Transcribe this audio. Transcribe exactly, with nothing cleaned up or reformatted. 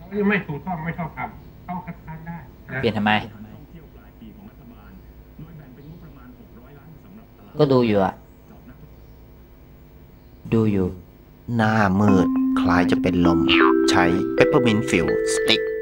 ไม่ถูกต้องไม่ชอบทำเขาคัดค้านได้เปลี่ยนทำไมก็ดูอยู่อะดูอยู่หน้ามืดคล้ายจะเป็นลมใช้เปปเปอร์มินต์ฟิลสติ๊ก